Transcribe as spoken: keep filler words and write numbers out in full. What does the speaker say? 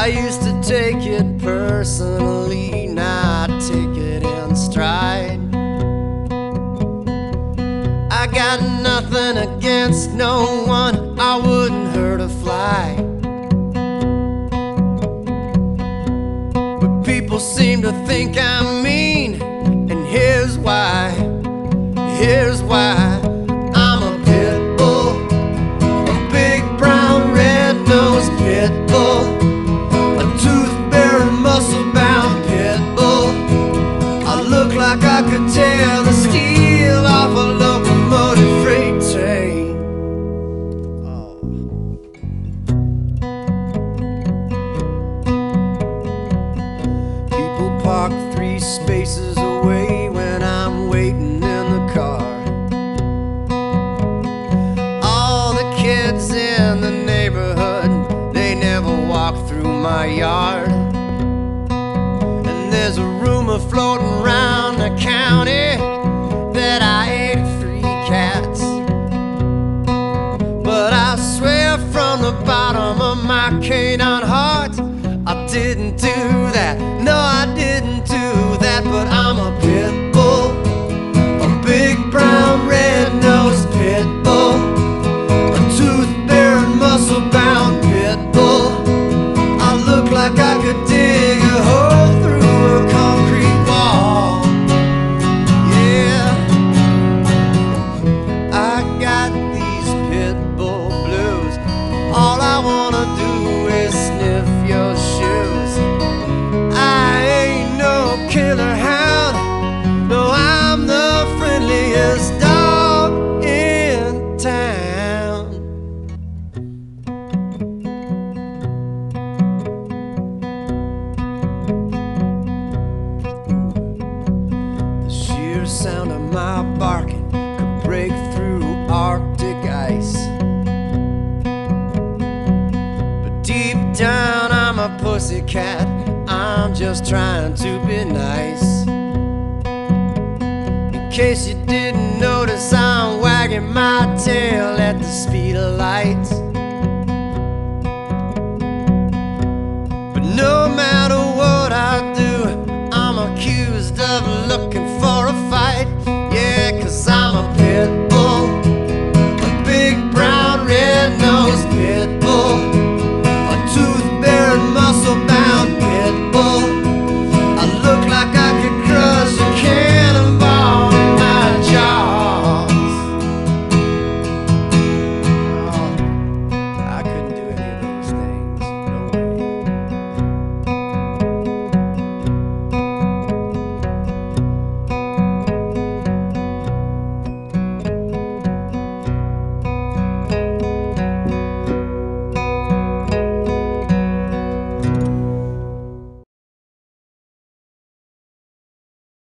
I used to take it personally, now I take it in stride. I got nothing against no one, I wouldn't hurt a fly. But people seem to think I'm mean, and here's why, here's why. I'm a pit bull, a big brown red-nosed pit bull, a tooth-bearing muscle-bound pit bull. I look like I could tear the steel off a locomotive freight train. Oh. People park three spaces away when I'm waiting in the car. All the kids in the neighborhood, they never walk through my yard. And there's a rumor floating around the county that I ate three cats. But I swear from the bottom of my canine heart, I didn't do that. No, I didn't do that. But I'm a pit bull, a big brown red-nosed pit bull, a tooth-bearing muscle-bound pit bull. I look like I could dig a hole through a concrete wall. Yeah, I got these pit bull blues. All I wanna do is sniff your shoes. I ain't no killer hound, no, I'm the friendliest dog in town. The sheer sound of my barking could break through Arctic ice. But deep down I'm a pussycat, I'm just trying to be nice. In case you didn't notice, I'm wagging my tail at the speed of light.